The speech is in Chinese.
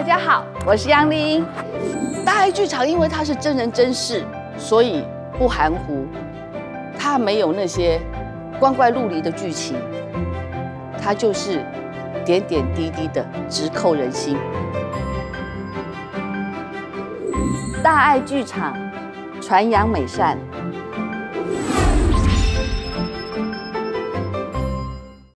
家好，我是杨林。大爱剧场因为它是真人真事，所以不含糊，它没有那些光怪陆离的剧情，它就是点点滴滴的直扣人心。大爱剧场传扬美善。